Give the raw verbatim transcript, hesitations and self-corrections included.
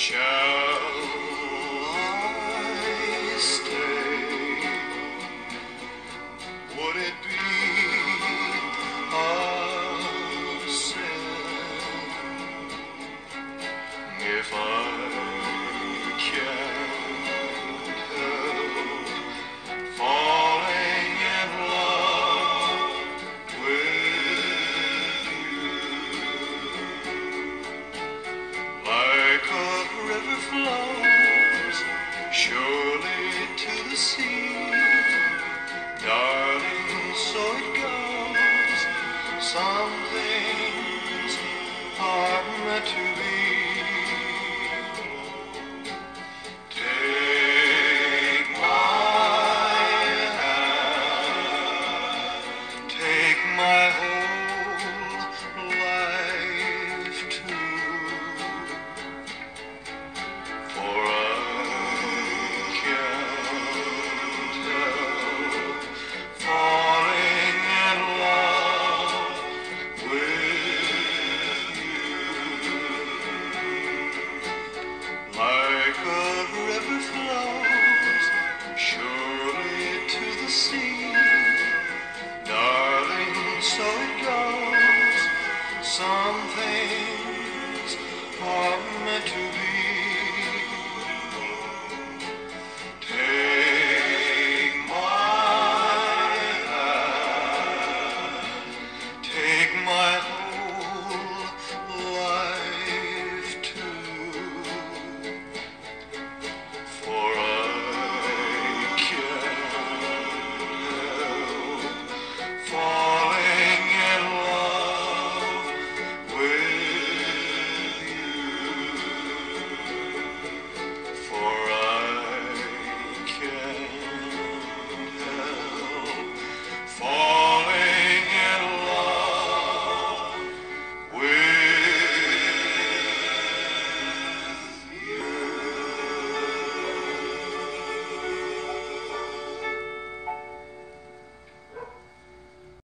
Shall I stay? Would it be a sin if I can't help falling in love with you? Like a river flows surely to the sea, darling, so it goes. Some things are meant to be. Take my hand, take my whole life too, for I can't help falling in love with you. Like a river flows surely to the sea, darling, so it goes. Some things are meant to be.